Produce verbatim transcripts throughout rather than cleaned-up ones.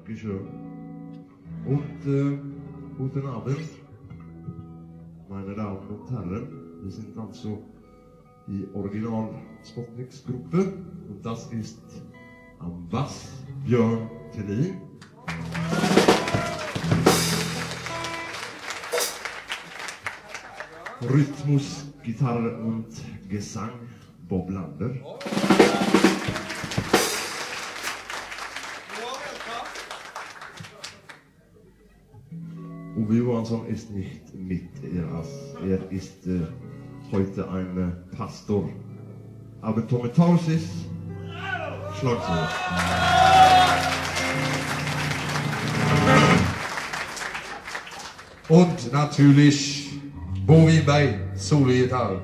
Dankeschön. Und äh, guten Abend, meine Damen und Herren. Wir sind also die Original Spotniks-Gruppe und das ist am Bass Björn Thelin. Rhythmus, Gitarre und Gesang Bob Lander. Uwe Johansson ist nicht mit, er, er ist äh, heute ein äh, Pastor. Aber Tommy Tarsis, Schlagzeug. Und natürlich Bo Wienberg, Solo-Gitarre.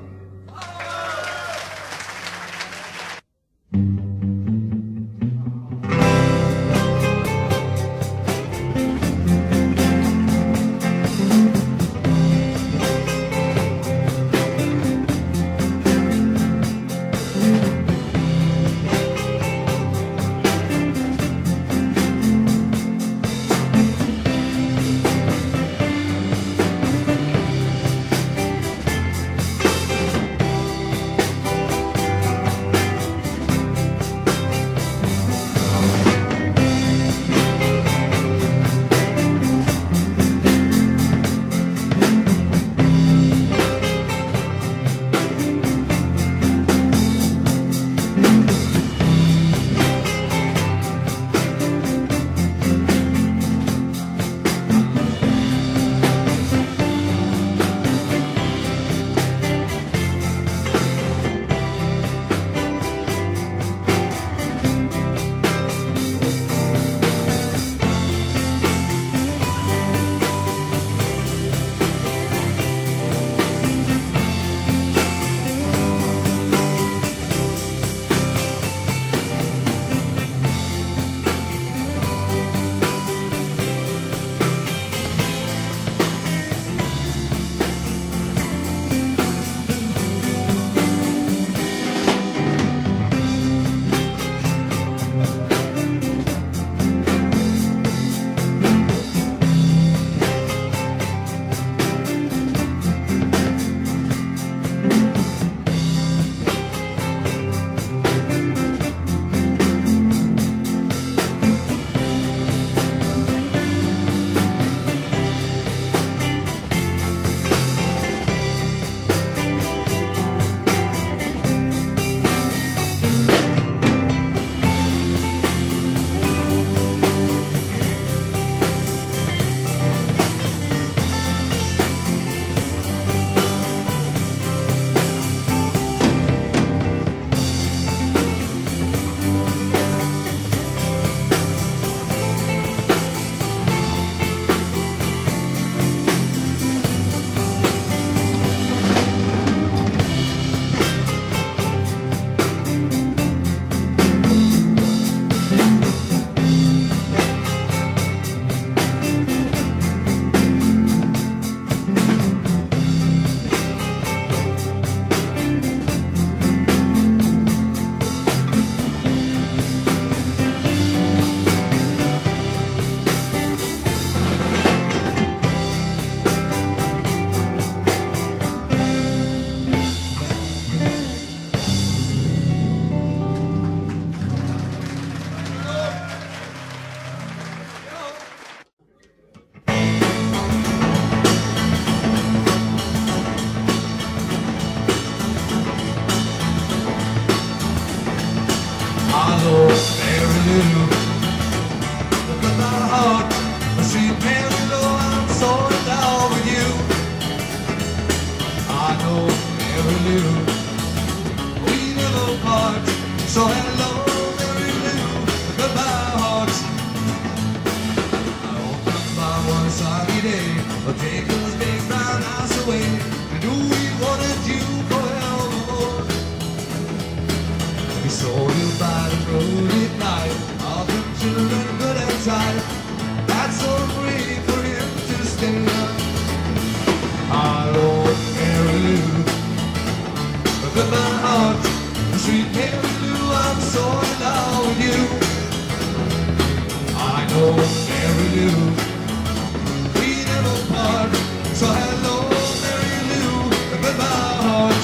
Sweet Mary Lou, I'm so in love with you. I know know Mary Lou, we never part. So hello, Mary Lou, with my heart.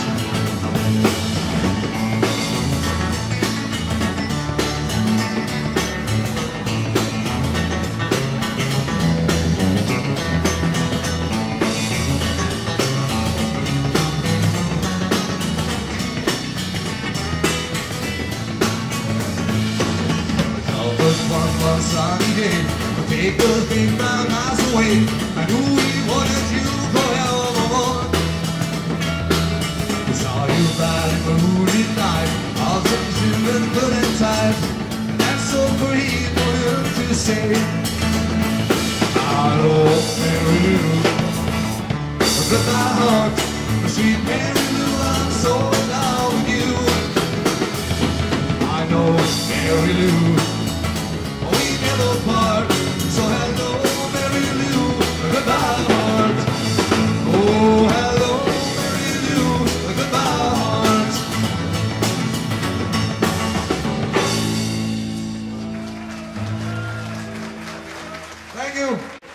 One sunny day, the take those big brown eyes away. I knew we wanted you forevermore. We saw you riding the moonlit night, all some children good and tight, and that's so great for him to say. Hello, Mary Lou, with my heart, sweet Mary Lou, I'm so in love with you. I know Mary Lou, apart. So hello, Mary Lou, goodbye heart. Oh, hello, Mary Lou, goodbye heart. Thank you.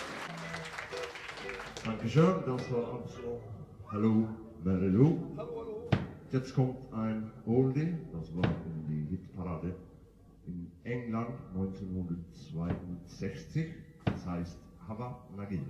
Dankeschön, das war also Hallo, Mary Lou. Jetzt kommt ein Oldie, das war in die Hitparade in England neunzehnhundertzweiundsechzig, das heißt Hava Nagila.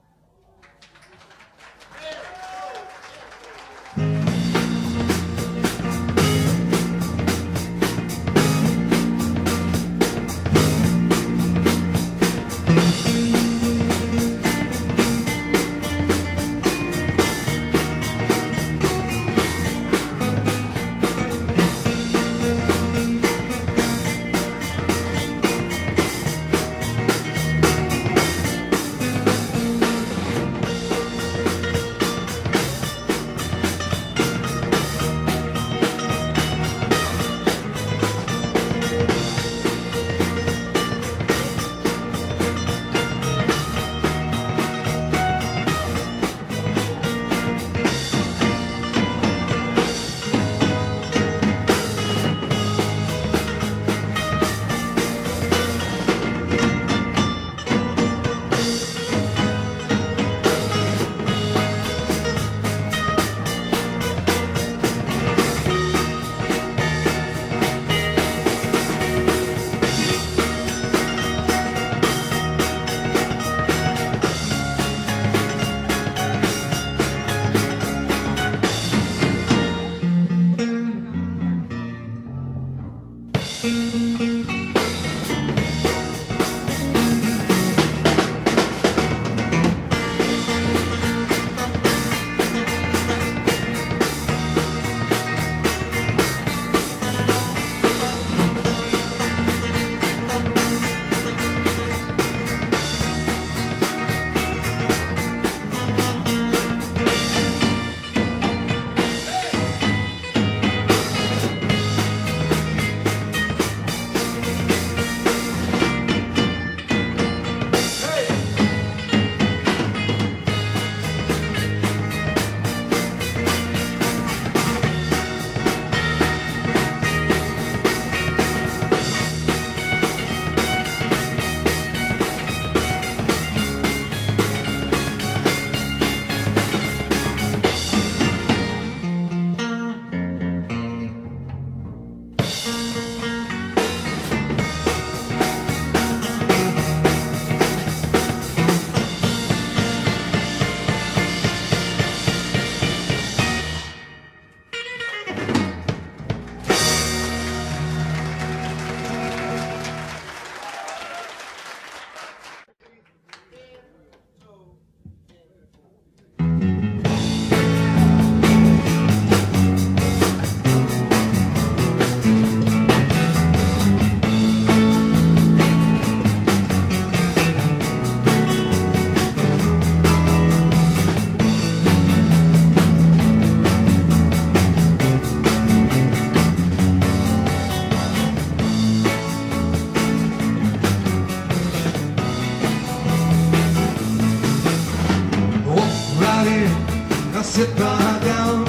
sit right down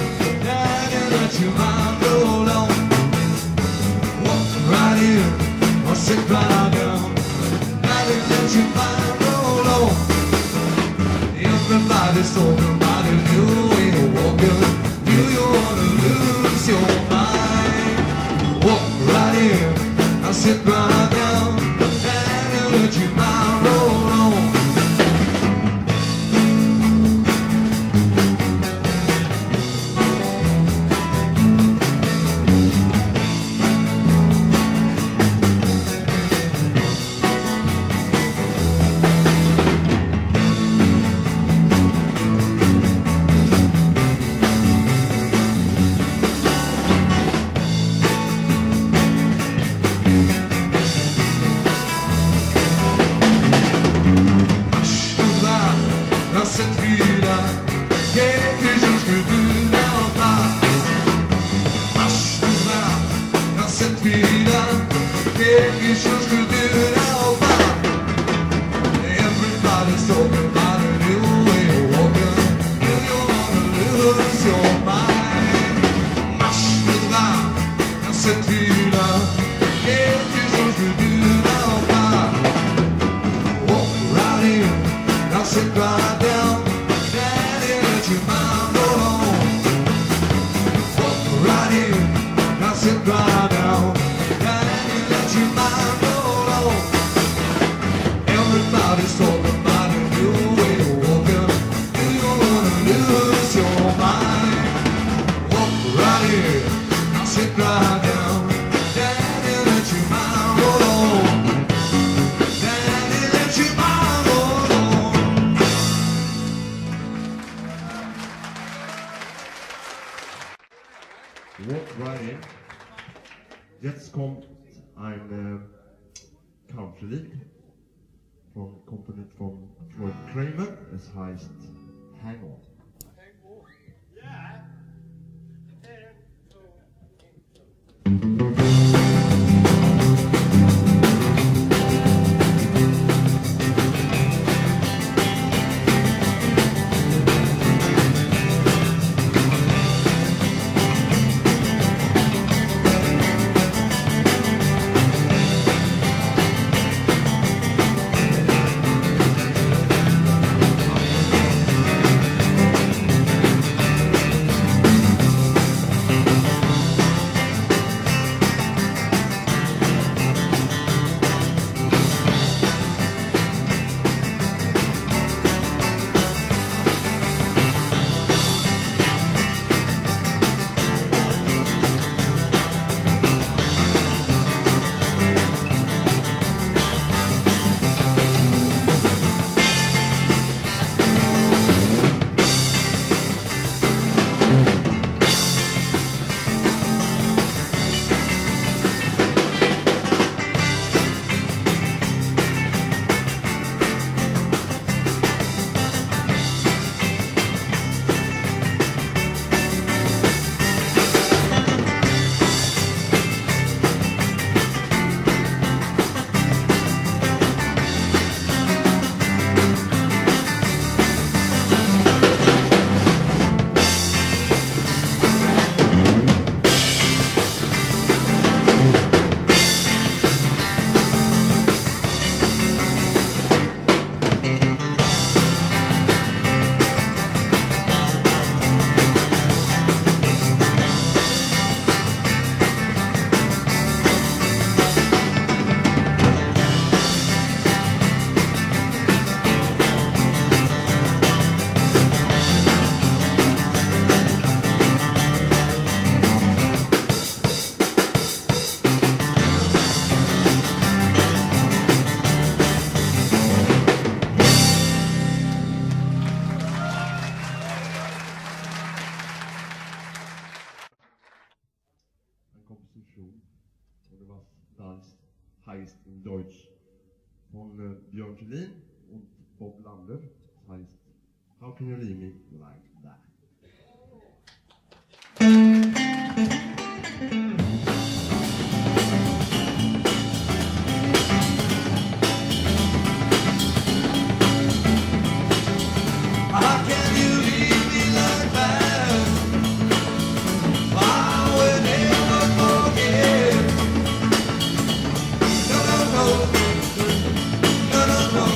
and let your mind roll on. Walk right in or sit right down. let your mind roll on. Everybody's talking about a new way of walking. Do you wanna lose your mind? Walk right in, I sit right down, and let your mind roll on. Everybody's talking about a new way of walking. Do you wanna lose your mind? Marche with l'âme dans cette vie-là. Quelque chose que tu n'as pas. Walk right in, now sit right down. Daddy, let your mind roll on. Walk right in, now sit right down. Daddy, let your mind roll on. Everybody's talking about a new way of walking. Do you wanna lose your mind? Walk right here, now sit right down. Daddy, let your mind roll on. Daddy, let your mind roll on. Walk right in. Jetzt kommt ein äh, Country-Lied von komponiert von Floyd Kramer. Es heißt Hang On. heißt in Deutsch von äh, Björn Kjellin und Bob Lander. Das heißt How Can You Leave Me Like That? How can you leave me like that? I will never forget. No, no, no, no, no, no.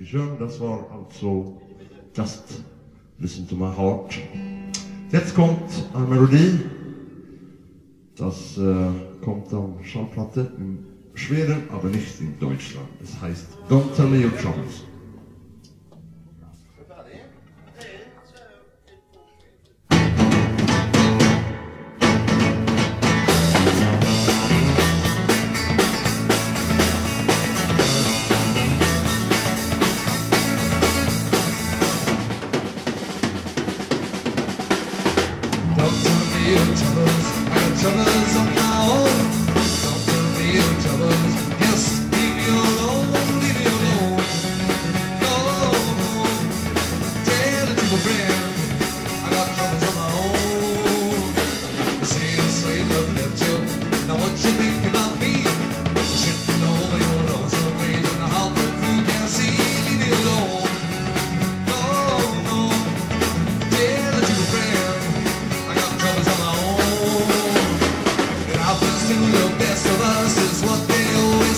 Dankeschön, das war also Just Listen to My Heart. Jetzt kommt eine Melodie, das äh, kommt am Schallplatte in Schweden, aber nicht in Deutschland. Es heißt Don't Tell Me Your Troubles. The best of us is what they always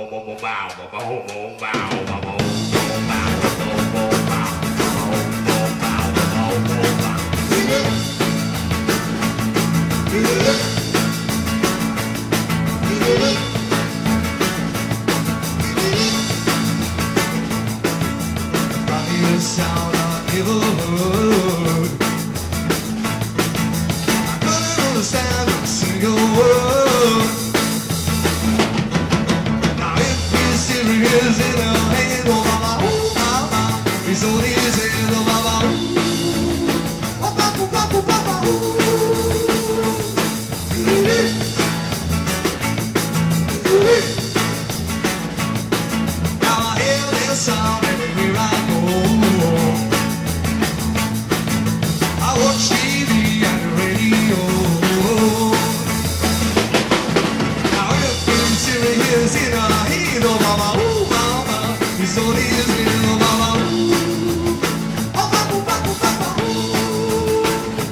Sound I never heard. I couldn't understand a single word. Now if he's serious in a hand, oh mama, oh mama, he's on his head, oh mama, ooh, oh papa, papa, papa, ooh. Now I hear this sound everywhere I go. Watch T V and radio. Now if you're serious in a heat, oh mama, ooh mama, he's on his head, oh mama, ooh, oh papa, papa, papa, ooh.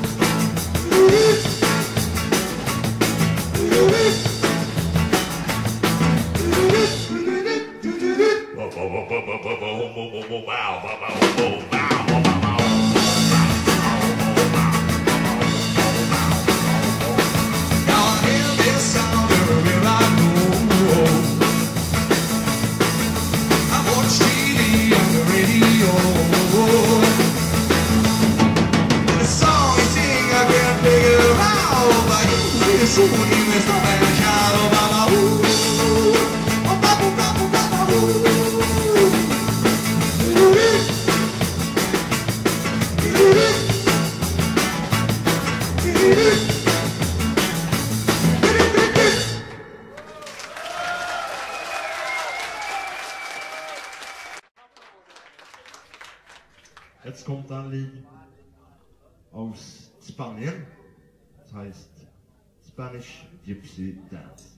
Jetzt kommt ein Lied aus Spanien, das heißt Spanish Gypsy Dance.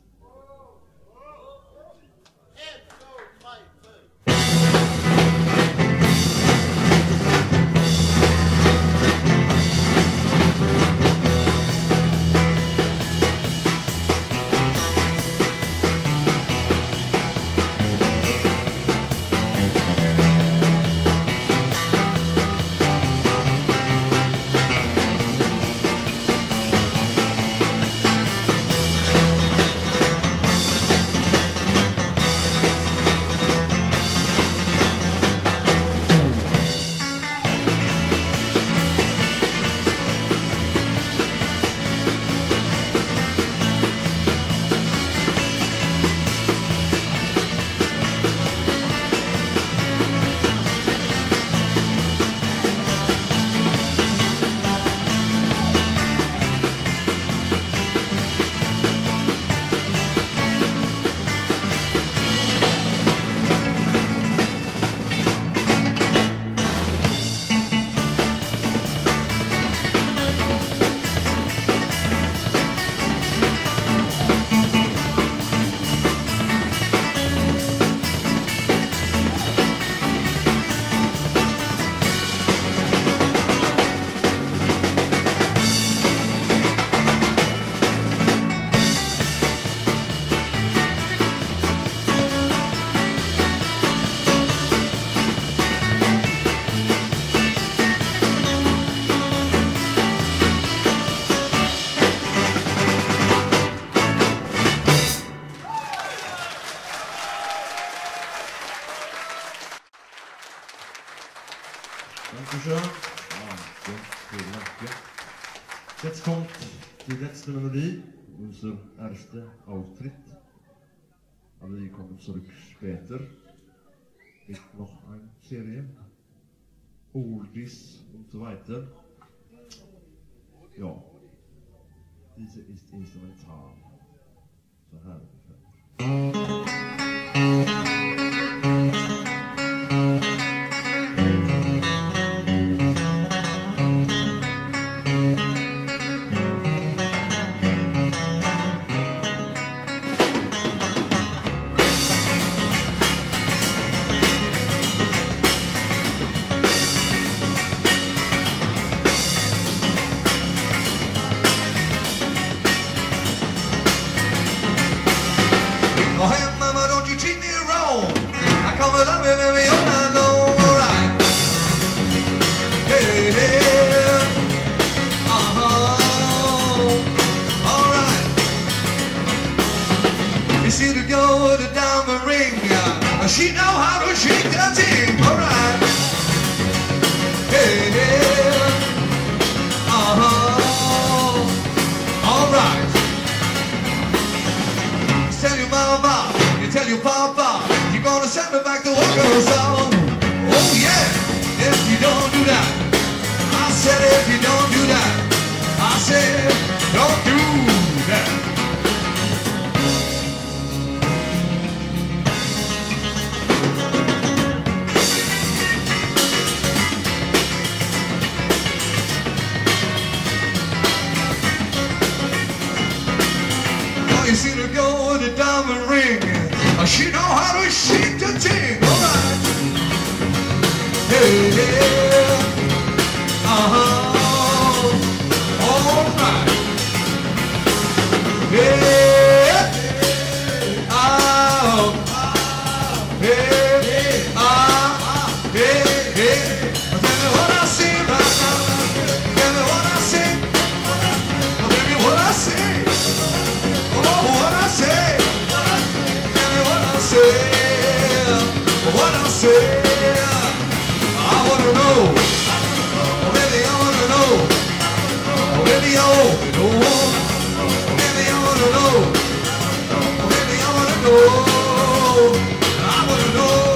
Dankeschön. Ja, vielen Dank. Jetzt kommt die letzte Melodie, unser erster Auftritt. Aber die kommen zurück später. Ist noch eine Serie. Oldies und so weiter. Ja, diese ist instrumental. So här ungefär. Och hemma var love me, baby, you're not alright. Hey, hey, uh-huh, alright. You see the girl with the diamond ring, uh, she know how to shake that thing, alright. Hey, hey, uh-huh, alright. Tell your mama, you tell your papa, you're gonna send me back to work or so. Oh yeah, if you don't do that, I said if you don't do that, I said don't do that. You see the girl with the diamond ring, she know how to shake the thing, alright. Hey, yeah, uh-huh, alright. Yeah, oh, hey, ah, hey, hey. Tell me what I see right now. Tell me what I see. Tell me what I see. What I say, tell me what I say, what I say, I wanna know, baby I wanna know, baby I wanna know, baby I wanna know, baby I wanna know, I wanna know.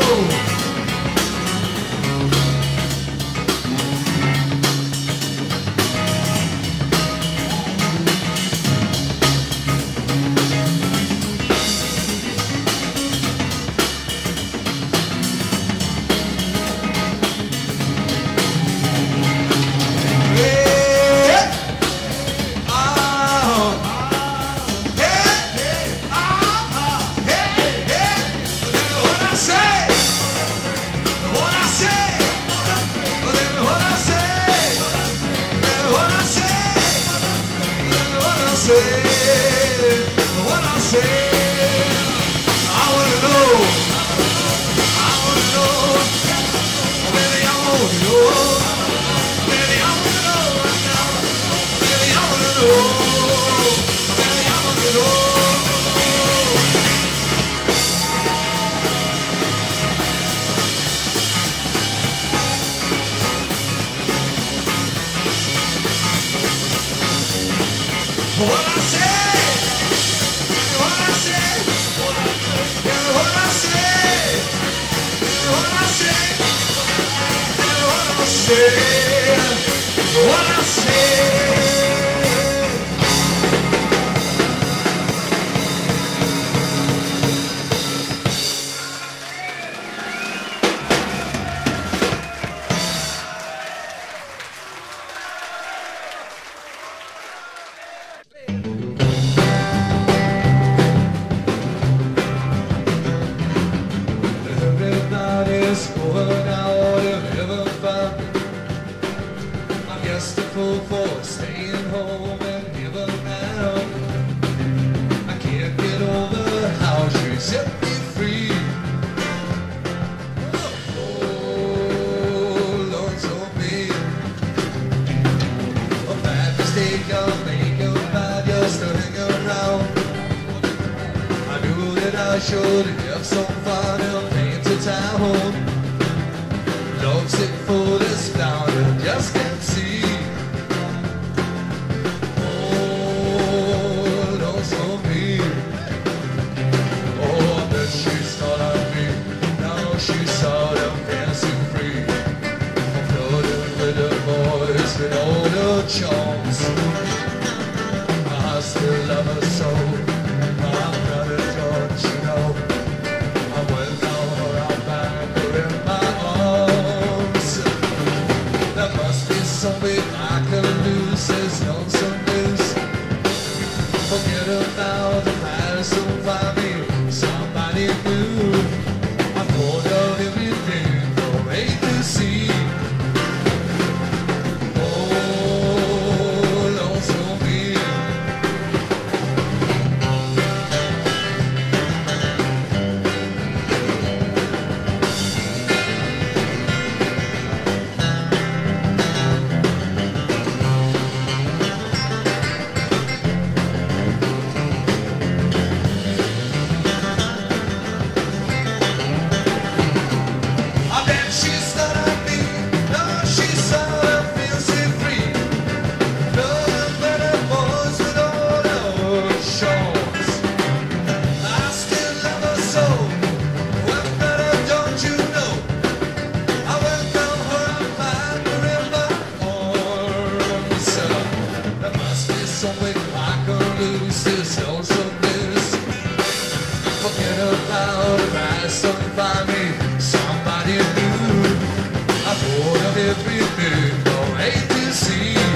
try to find me somebody new. I thought of everything from A to Z.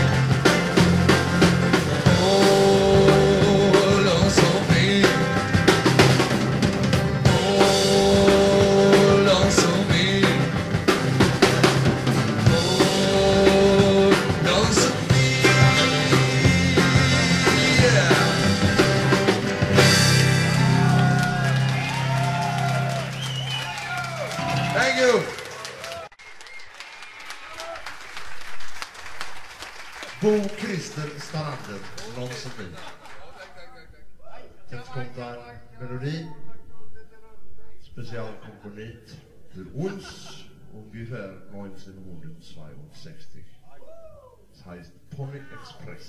Oh, lonesome me. Oh, lonesome me. Oh, lonesome me. Yeah. Thank you. Bo Christer Starander, Lonesome Me. Jetzt kommt eine Melodie, specialkomponiert für uns, ungefähr neunzehnhundertzweiundsechzig. Das heißt Pony Express.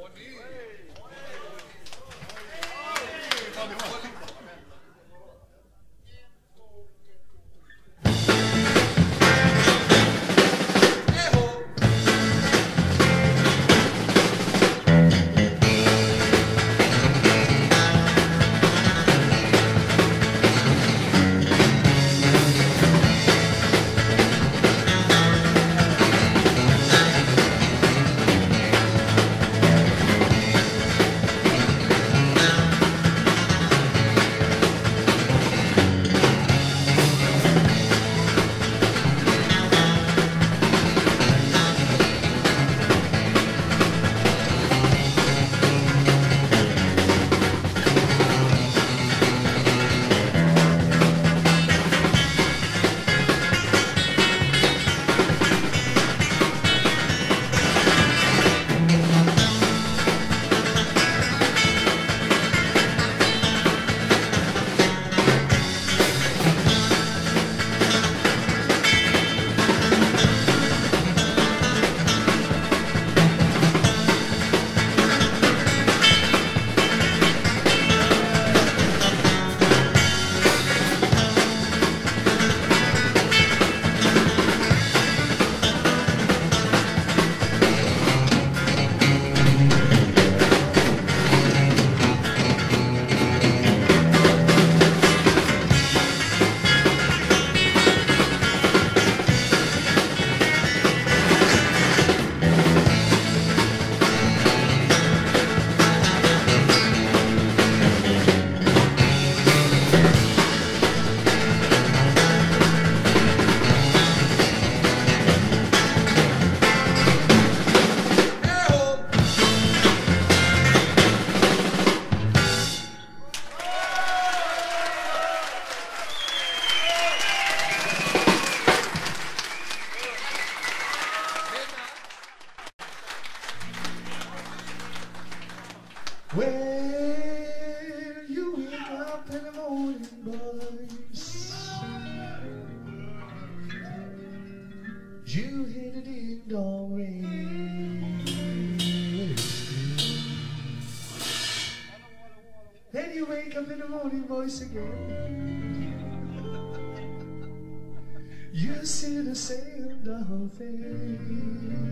When you wake up in the morning, boys, you hear the ding dong ring. Then you wake up in the morning, boys, again. You see the same dull thing.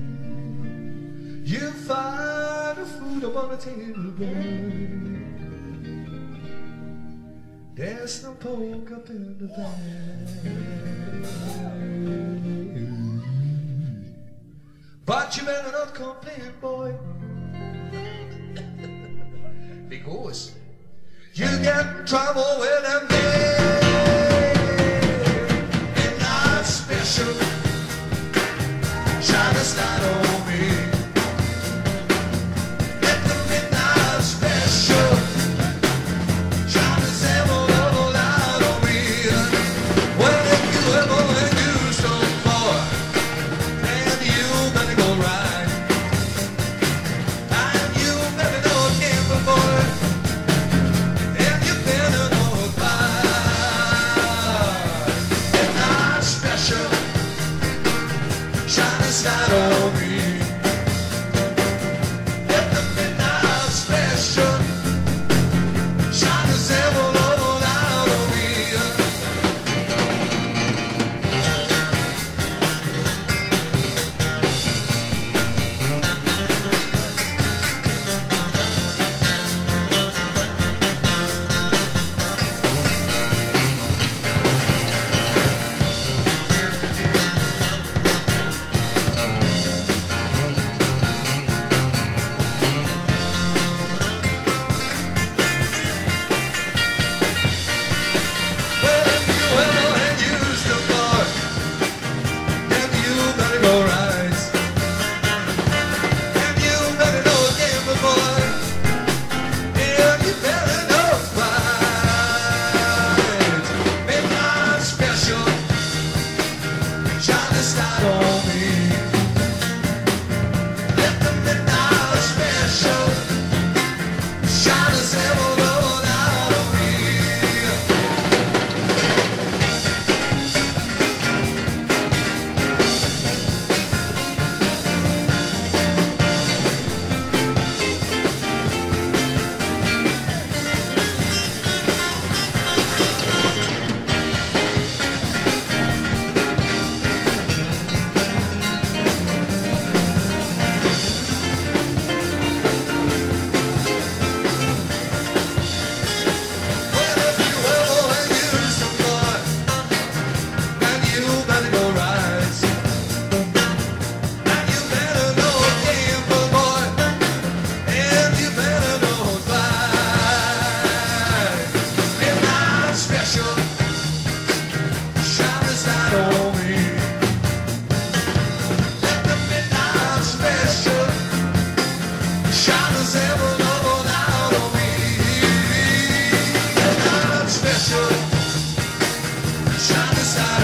You find the food upon the table, there's no pork up in the bag. But you better not complain, boy, because you get in trouble with them men. And not special, shine a light on me.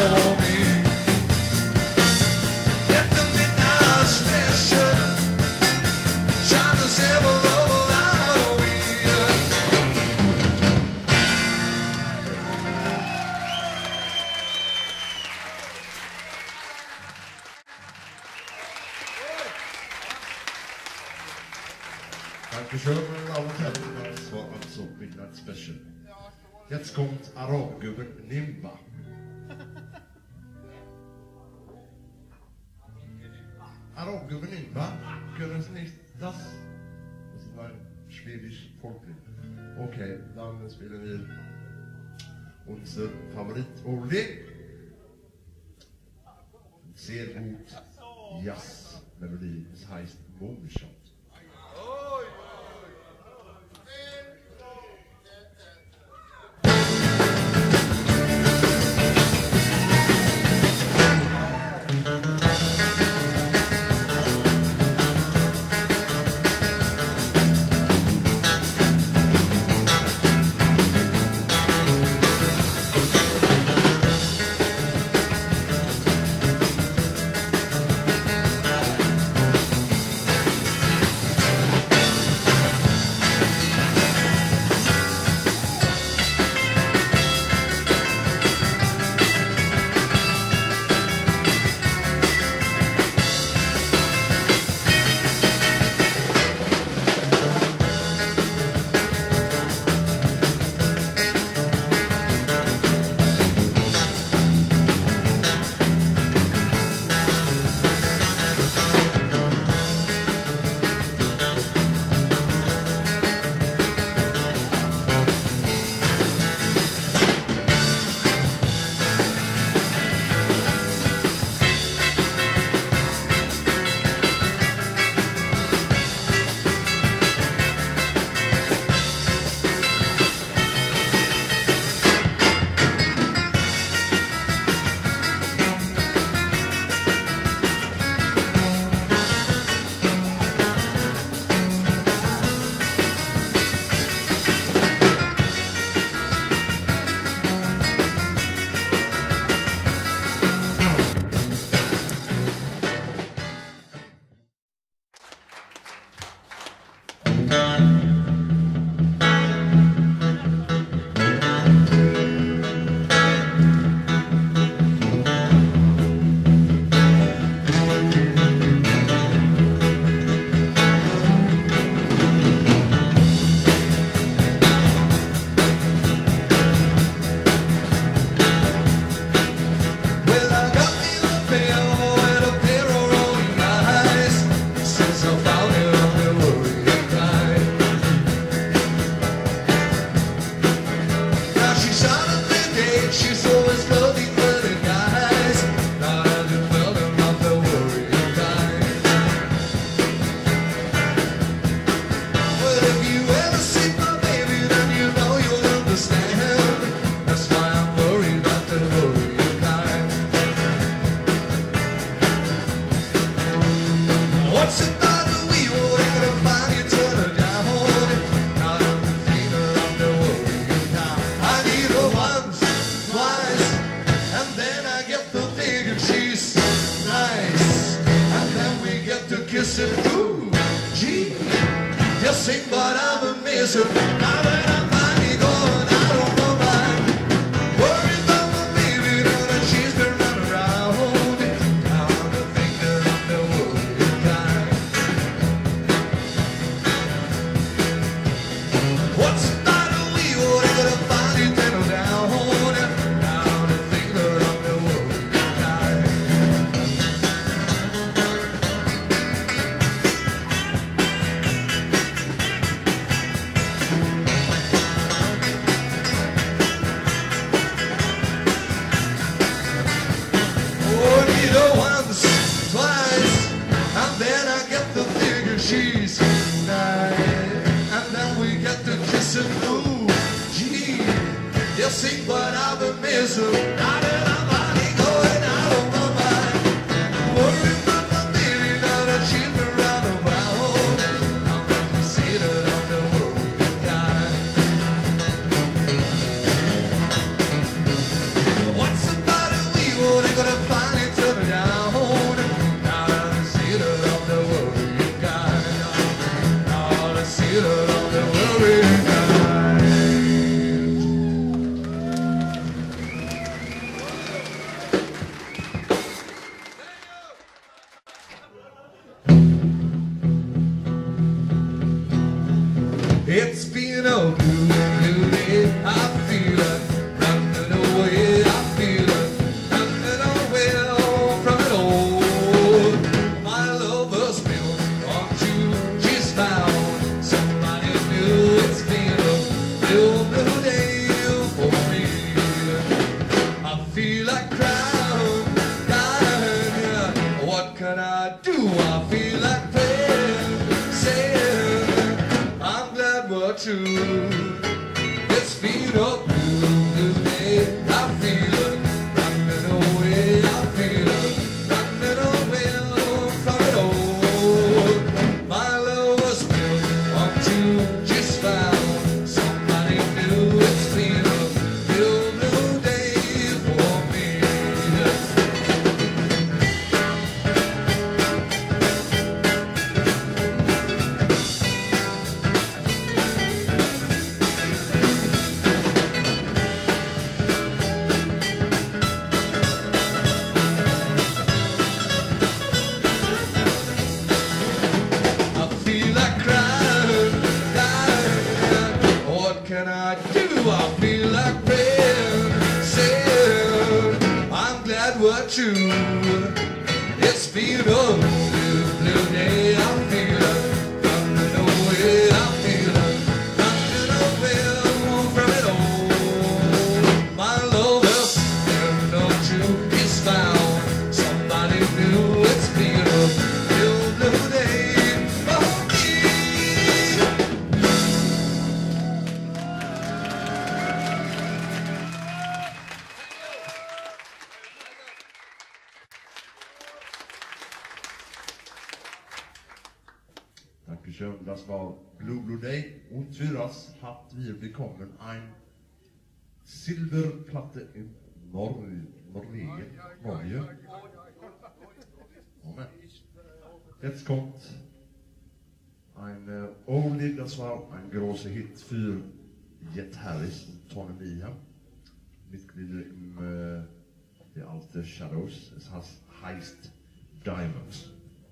for me. Let the midnight special shine the silver love out of me. Dankeschön, meine Damen und Herren. Das war also Midnight Special. Jetzt kommt Arabgubben Nimba. Arabgubben Nimba, können Sie nicht das? Das ist ein schwedisch Folklied. Okay, dann spielen wir unser Favorit-Oldie. Sehr gut Jazz-Melodie, das heißt Moonshot. What's the matter with you? true. It's feel up blue day. I feel it running away. I feel it running away from it all. My love was built on two, just found somebody new. It's been a real blue day for me. I feel like crying, dying. What can I do? I feel like praying, saying I'm glad we're true. It's been a blue, blue day. I feel it running away. I feel it running away from it all. My love has been no true. It's found somebody new. It's been a blue, blue day for me. Dankeschön, das war Blue Blue Day. Und für das habt wir bekommen ein Silberplatte in Norge, Norwegen, Norge. Moment. Jetzt kommt ein äh, Oldie, das war ein großer Hit für Jet Harris und Tony Meehan. Mitglieder im äh, The Alter Shadows. Es heißt Heist Diamonds.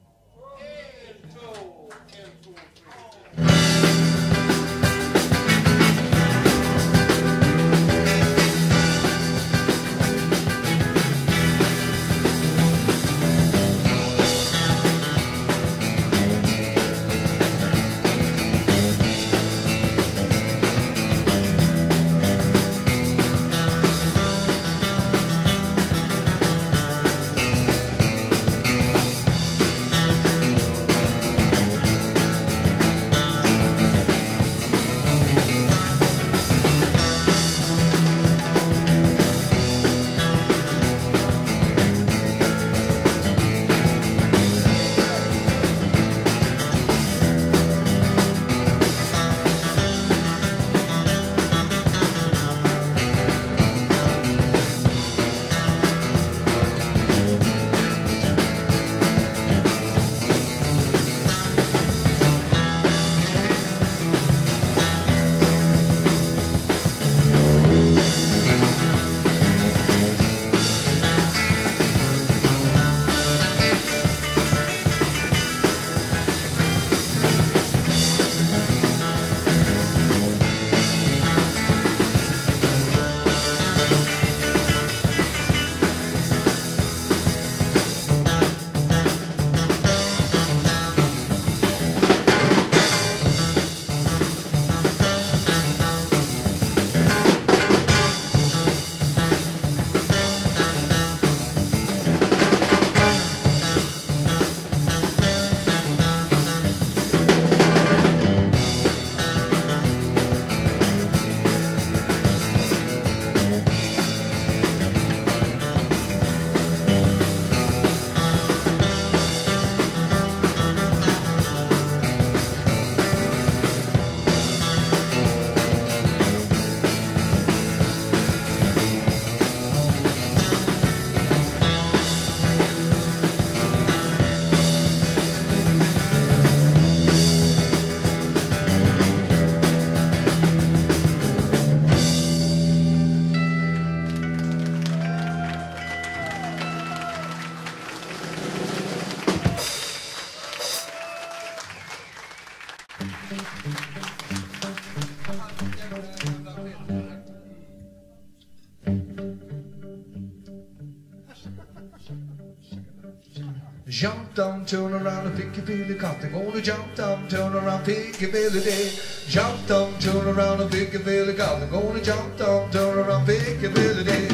Jump down, turn around and pick your Billy Cotton. Gonna jump down, turn around, pick your Billy Day. Jump down, turn around and pick your Billy Cotton. Gonna jump down, turn around, pick your Billy Day.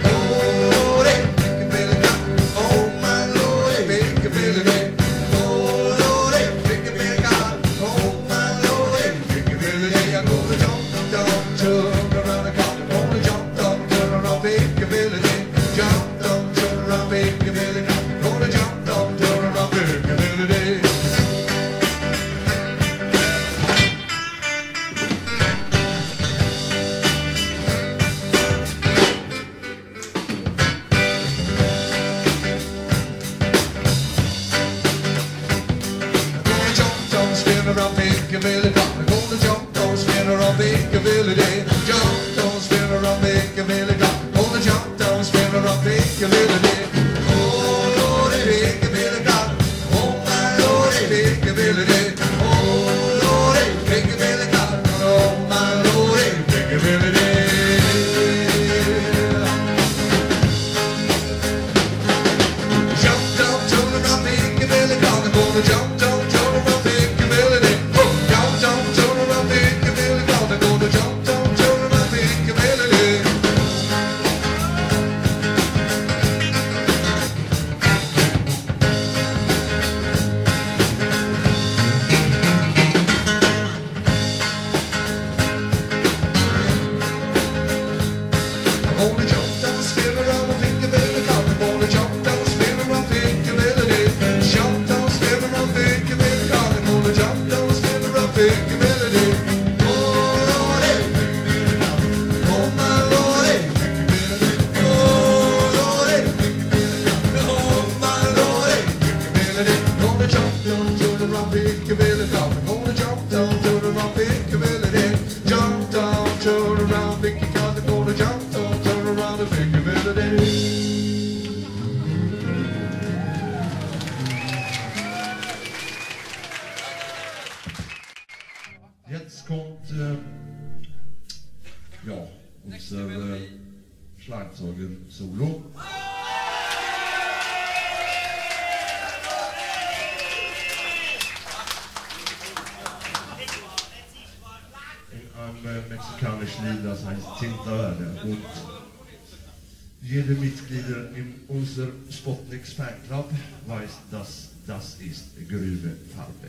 Oh, they pick your Billy Cotton. Oh, my Lord, pick your Billy Day. Oh, Lord, pick your Billy Cotton. Oh, my Lord, pick your Billy Day. I go Piccadilly Dock. I'm gonna jump, don't spin around Piccadilly Day. Jump, don't spin around Piccadilly Dock. Gonna jump, don't spin around Piccadilly Day. Oh Lordy, Piccadilly Dock. Oh my Lordy, Piccadilly Day. Oh Lordy, Piccadilly Dock. Oh my Lordy, Piccadilly Day. Jump, jump, turn around Piccadilly Dock. I'm gonna jump, jump, turn around Piccadilly Day. Oh, jump, jump, turn around Piccadilly Dock. I'm gonna jump, jump, turn around Piccadilly Day. I'm gonna jump down, spin around the Piccadilly Dock. I'm gonna jump down, spin around Piccadilly Day. Jump down, spin around Piccadilly Dock. I'm gonna jump down, spin around Piccadilly Day. Oh Lordy, oh my Lordy, oh Lordy, oh my Lordy, Piccadilly Day. Gonna jump down, turn around Piccadilly Dock. I'm gonna jump down, turn around Piccadilly Day. Jump down, turn around Piccadilly Dock. I'm gonna jump down, turn around the Piccadilly Day. Jetzt kommt, äh, ja, unser äh, Schlagzeuger-Solo. In einem äh, mexikanischen Lied, das heißt Tinta Verde. Und jede Mitglieder in unser Spotniks Fanclub weiß, dass das ist grüne Farbe.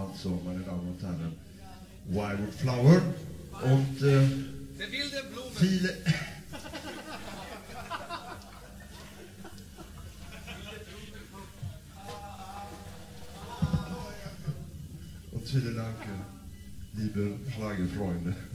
also, meine Damen und Herren, Wild Flower und äh, viele... und vielen Dank, liebe Schlagerfreunde.